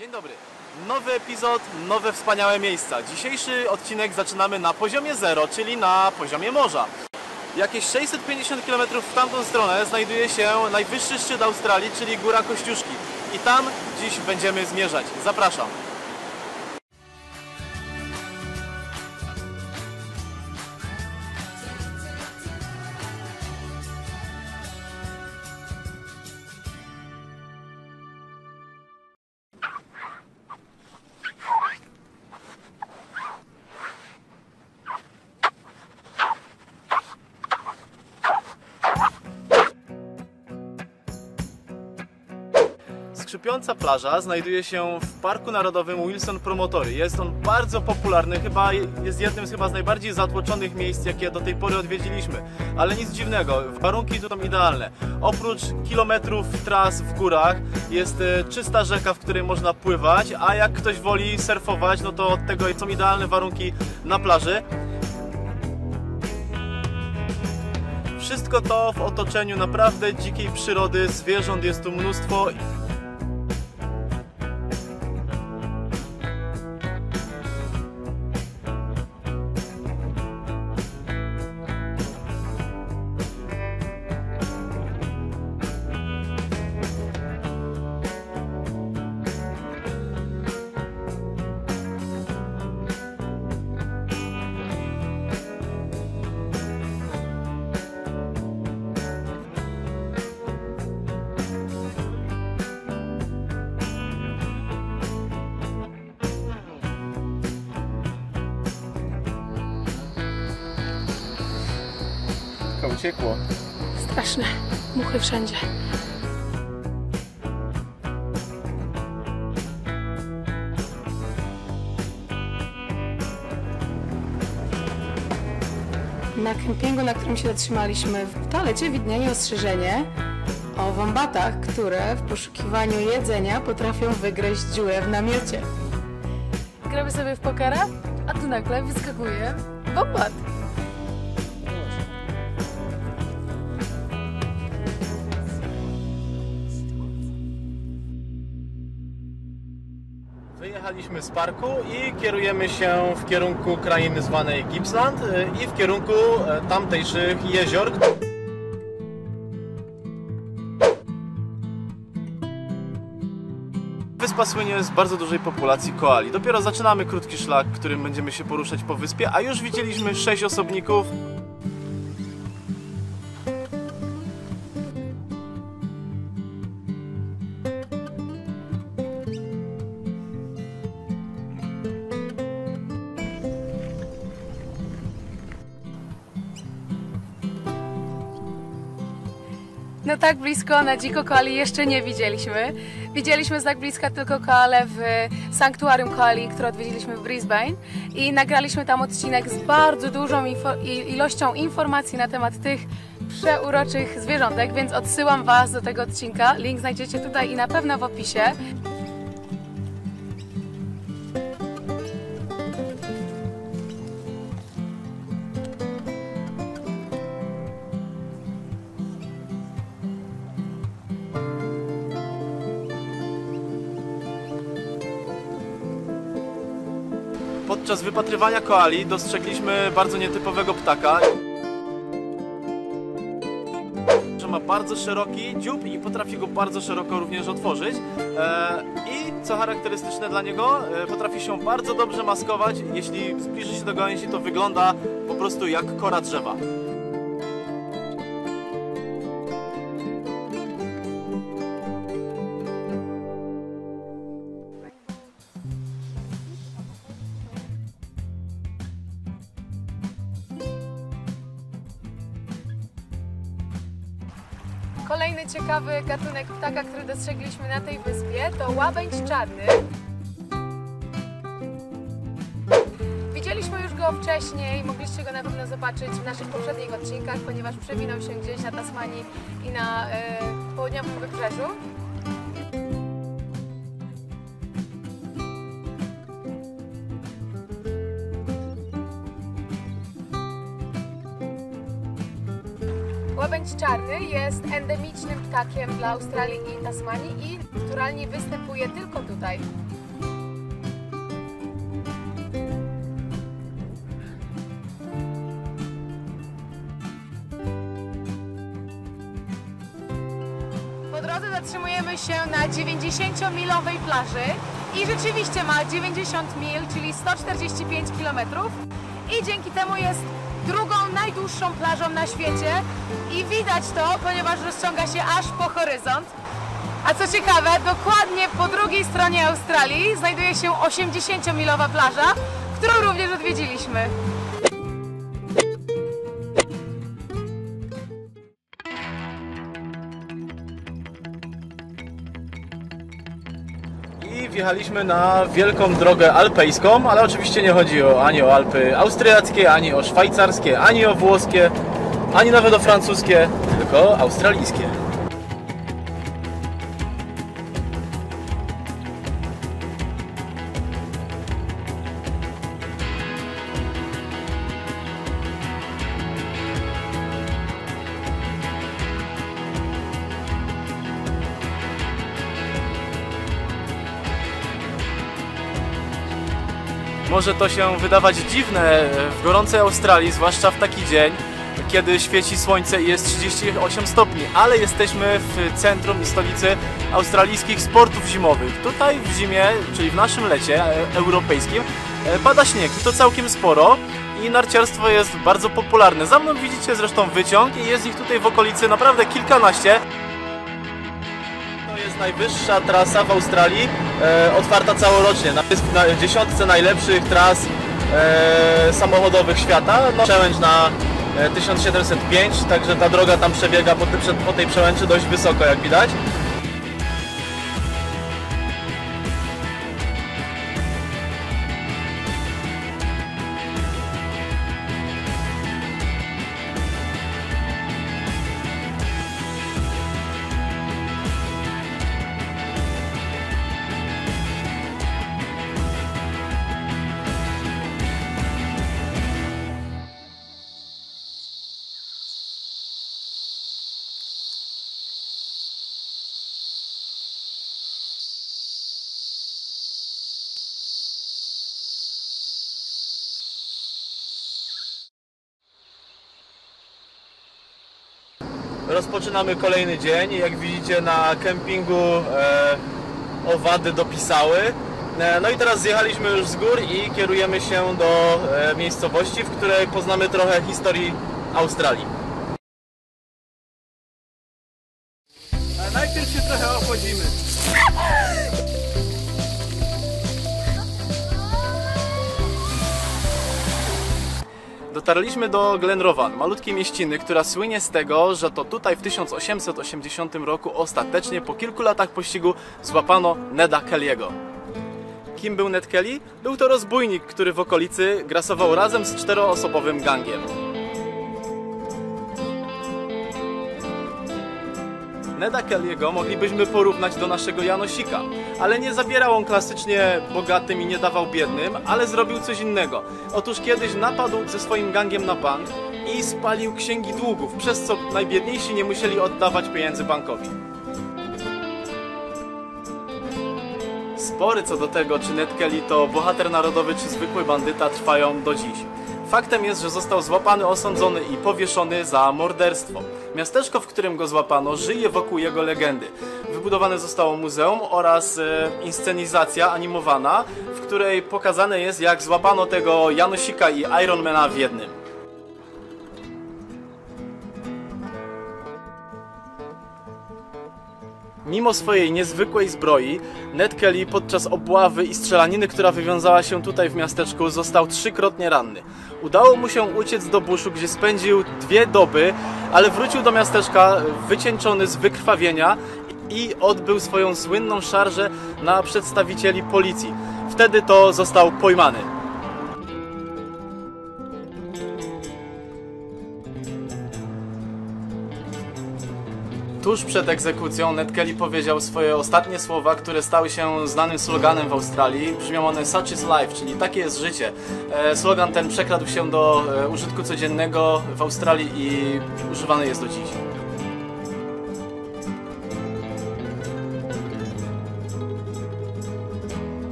Dzień dobry. Nowy epizod, nowe wspaniałe miejsca. Dzisiejszy odcinek zaczynamy na poziomie 0, czyli na poziomie morza. Jakieś 650 km w tamtą stronę znajduje się najwyższy szczyt Australii, czyli Góra Kościuszki. I tam dziś będziemy zmierzać. Zapraszam. Skrzypiąca plaża znajduje się w Parku Narodowym Wilson Promontory. Jest on bardzo popularny, jest jednym z najbardziej zatłoczonych miejsc, jakie do tej pory odwiedziliśmy. Ale nic dziwnego, warunki tu są idealne. Oprócz kilometrów tras w górach jest czysta rzeka, w której można pływać, a jak ktoś woli surfować, no to od tego są idealne warunki na plaży. Wszystko to w otoczeniu naprawdę dzikiej przyrody, zwierząt jest tu mnóstwo. Uciekło. Straszne. Muchy wszędzie. Na kempingu, na którym się zatrzymaliśmy, w toalecie widnieje ostrzeżenie o wąbatach, które w poszukiwaniu jedzenia potrafią wygryźć dziurę w namiocie. Gramy sobie w pokera, a tu nagle wyskakuje wąbat. Wyjechaliśmy z parku i kierujemy się w kierunku krainy zwanej Gippsland i w kierunku tamtejszych jezior. Wyspa słynie z bardzo dużej populacji koali. Dopiero zaczynamy krótki szlak, którym będziemy się poruszać po wyspie, a już widzieliśmy 6 osobników. No tak blisko na dziko koali jeszcze nie widzieliśmy. Widzieliśmy z tak bliska tylko koale w sanktuarium koali, które odwiedziliśmy w Brisbane i nagraliśmy tam odcinek z bardzo dużą ilością informacji na temat tych przeuroczych zwierzątek, więc odsyłam Was do tego odcinka. Link znajdziecie tutaj i na pewno w opisie. Podczas wypatrywania koali dostrzegliśmy bardzo nietypowego ptaka, że ma bardzo szeroki dziób i potrafi go bardzo szeroko również otworzyć. I co charakterystyczne dla niego, potrafi się bardzo dobrze maskować. Jeśli zbliży się do gałęzi, to wygląda po prostu jak kora drzewa. Kolejny ciekawy gatunek ptaka, który dostrzegliśmy na tej wyspie, to łabędź czarny. Widzieliśmy już go wcześniej, mogliście go na pewno zobaczyć w naszych poprzednich odcinkach, ponieważ przewinął się gdzieś na Tasmanii i na południowym wybrzeżu. Łabędź czarny jest endemicznym ptakiem dla Australii i Tasmanii i naturalnie występuje tylko tutaj. zatrzymujemy się na 90-milowej plaży i rzeczywiście ma 90 mil, czyli 145 km i dzięki temu jest drugą najdłuższą plażą na świecie i widać to, ponieważ rozciąga się aż po horyzont. A co ciekawe, dokładnie po drugiej stronie Australii znajduje się 80-milowa plaża, którą również odwiedziliśmy. I wjechaliśmy na wielką drogę alpejską, ale oczywiście nie chodzi ani o Alpy austriackie, ani o szwajcarskie, ani o włoskie, ani nawet o francuskie, tylko australijskie. Może to się wydawać dziwne w gorącej Australii, zwłaszcza w taki dzień, kiedy świeci słońce i jest 38 stopni, ale jesteśmy w centrum i stolicy australijskich sportów zimowych. Tutaj w zimie, czyli w naszym lecie europejskim, pada śnieg i to całkiem sporo i narciarstwo jest bardzo popularne. Za mną widzicie zresztą wyciąg i jest ich tutaj w okolicy naprawdę kilkanaście. To jest najwyższa trasa w Australii, otwarta całorocznie. Jest na dziesiątce najlepszych tras samochodowych świata. No, przełęcz na 1705, także ta droga tam przebiega po tej przełęczy dość wysoko, jak widać. Rozpoczynamy kolejny dzień. Jak widzicie, na kempingu owady dopisały. No i teraz zjechaliśmy już z gór i kierujemy się do miejscowości, w której poznamy trochę historii Australii. A najpierw się trochę obchodzimy. Dotarliśmy do Glenrowan, malutkiej mieściny, która słynie z tego, że to tutaj w 1880 roku ostatecznie po kilku latach pościgu złapano Neda Kelly'ego. Kim był Ned Kelly? Był to rozbójnik, który w okolicy grasował razem z 4-osobowym gangiem. Neda Kelly'ego moglibyśmy porównać do naszego Janosika, ale nie zabierał on klasycznie bogatym i nie dawał biednym, ale zrobił coś innego. Otóż kiedyś napadł ze swoim gangiem na bank i spalił księgi długów, przez co najbiedniejsi nie musieli oddawać pieniędzy bankowi. Spory co do tego, czy Ned Kelly to bohater narodowy, czy zwykły bandyta, trwają do dziś. Faktem jest, że został złapany, osądzony i powieszony za morderstwo. Miasteczko, w którym go złapano, żyje wokół jego legendy. Wybudowane zostało muzeum oraz inscenizacja animowana, w której pokazane jest, jak złapano tego Janosika i Ironmana w jednym. Mimo swojej niezwykłej zbroi, Ned Kelly podczas obławy i strzelaniny, która wywiązała się tutaj w miasteczku, został 3-krotnie ranny. Udało mu się uciec do buszu, gdzie spędził 2 doby, ale wrócił do miasteczka wycieńczony z wykrwawienia i odbył swoją słynną szarżę na przedstawicieli policji. Wtedy to został pojmany. Tuż przed egzekucją Ned Kelly powiedział swoje ostatnie słowa, które stały się znanym sloganem w Australii. Brzmią one "Such is life", czyli takie jest życie. Slogan ten przekradł się do użytku codziennego w Australii i używany jest do dziś.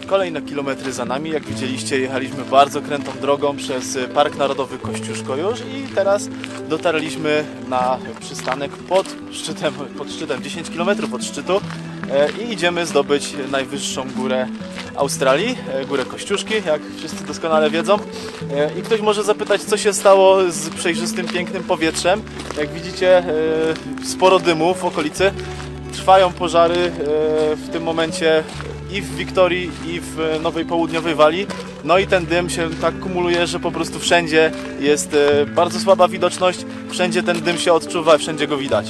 Kolejne kilometry za nami, jak widzieliście, jechaliśmy bardzo krętą drogą przez Park Narodowy Kościuszko już i teraz dotarliśmy na przystanek pod szczytem 10 km od szczytu i idziemy zdobyć najwyższą górę Australii, górę Kościuszki, jak wszyscy doskonale wiedzą. I ktoś może zapytać, co się stało z przejrzystym, pięknym powietrzem. Jak widzicie, sporo dymu w okolicy. Trwają pożary w tym momencie i w Wiktorii, i w Nowej Południowej Walii. No i ten dym się tak kumuluje, że po prostu wszędzie jest bardzo słaba widoczność, wszędzie ten dym się odczuwa, wszędzie go widać.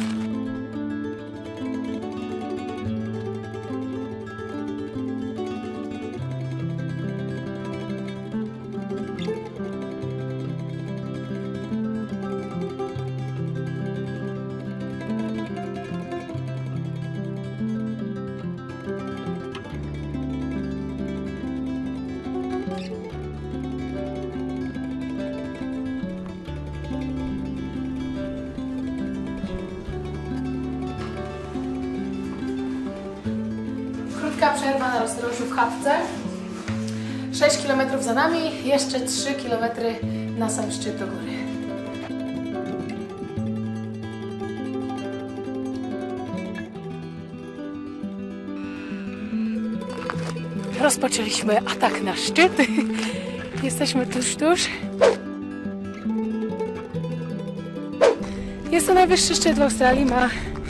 Krótka przerwa na rozrożu w chatce. 6 km za nami, jeszcze 3 km na sam szczyt do góry. Rozpoczęliśmy atak na szczyt. Jesteśmy tuż. Jest to najwyższy szczyt w Australii, ma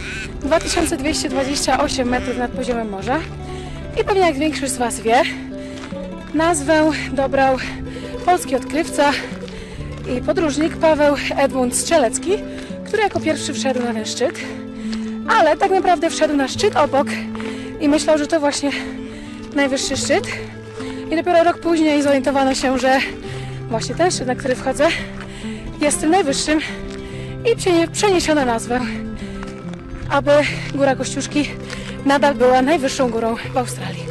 2228 metrów nad poziomem morza. I pewnie jak większość z Was wie, nazwę dobrał polski odkrywca i podróżnik Paweł Edmund Strzelecki, który jako pierwszy wszedł na ten szczyt, ale tak naprawdę wszedł na szczyt obok i myślał, że to właśnie najwyższy szczyt. I dopiero rok później zorientowano się, że właśnie ten szczyt, na który wchodzę, jest tym najwyższym i przeniesiono nazwę, aby Góra Kościuszki nadal była najwyższą górą w Australii.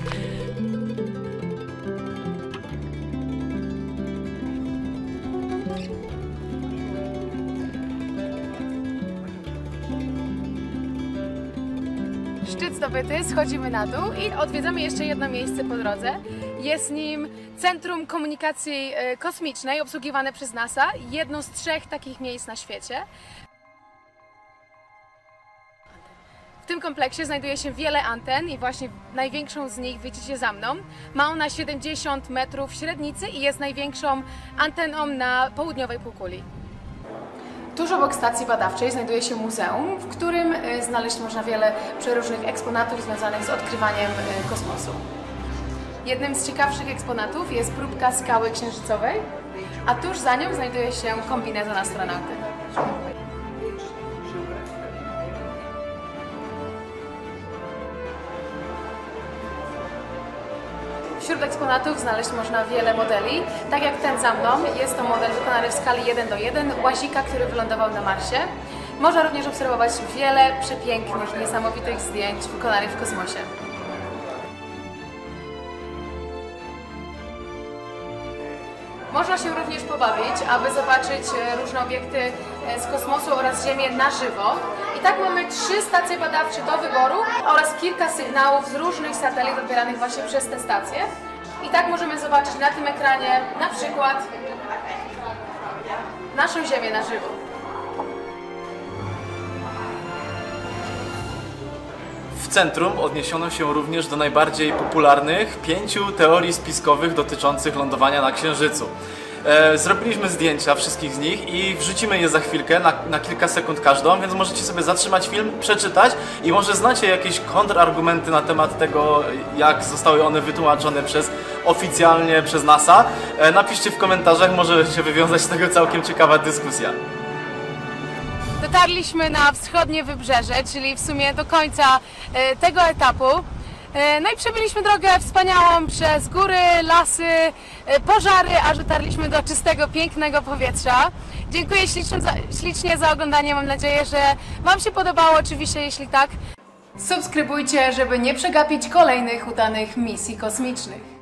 Szczyt zdobyty, schodzimy na dół i odwiedzamy jeszcze jedno miejsce po drodze. Jest nim Centrum Komunikacji Kosmicznej obsługiwane przez NASA, jedno z 3 takich miejsc na świecie. W tym kompleksie znajduje się wiele anten i właśnie największą z nich widzicie za mną. Ma ona 70 metrów średnicy i jest największą anteną na południowej półkuli. Tuż obok stacji badawczej znajduje się muzeum, w którym znaleźć można wiele przeróżnych eksponatów związanych z odkrywaniem kosmosu. Jednym z ciekawszych eksponatów jest próbka skały księżycowej, a tuż za nią znajduje się kombinezon astronauty. Wśród eksponatów znaleźć można wiele modeli, tak jak ten za mną. Jest to model wykonany w skali 1:1 łazika, który wylądował na Marsie. Można również obserwować wiele przepięknych, niesamowitych zdjęć wykonanych w kosmosie. Można się również pobawić, aby zobaczyć różne obiekty z kosmosu oraz Ziemię na żywo. I tak mamy 3 stacje badawcze do wyboru oraz kilka sygnałów z różnych satelit odbieranych właśnie przez te stacje. I tak możemy zobaczyć na tym ekranie na przykład naszą Ziemię na żywo. W centrum odniesiono się również do najbardziej popularnych 5 teorii spiskowych dotyczących lądowania na Księżycu. Zrobiliśmy zdjęcia wszystkich z nich i wrzucimy je za chwilkę, na kilka sekund każdą, więc możecie sobie zatrzymać film, przeczytać i może znacie jakieś kontrargumenty na temat tego, jak zostały one wytłumaczone oficjalnie przez NASA. Napiszcie w komentarzach, może się wywiązać z tego całkiem ciekawa dyskusja. Dotarliśmy na wschodnie wybrzeże, czyli w sumie do końca tego etapu. No i przebyliśmy drogę wspaniałą przez góry, lasy, pożary, aż dotarliśmy do czystego, pięknego powietrza. Dziękuję ślicznie za oglądanie, mam nadzieję, że Wam się podobało. Oczywiście, jeśli tak, subskrybujcie, żeby nie przegapić kolejnych udanych misji kosmicznych.